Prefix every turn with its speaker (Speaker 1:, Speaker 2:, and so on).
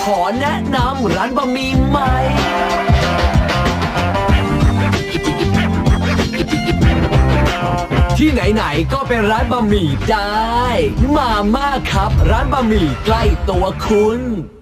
Speaker 1: อแนะนำร้านบะหมี่ใหม่ที่ไหนๆก็เป็นร้านบะหมี่ได้มาม่าครับร้านบะหมี่ใกล้ตัวคุณ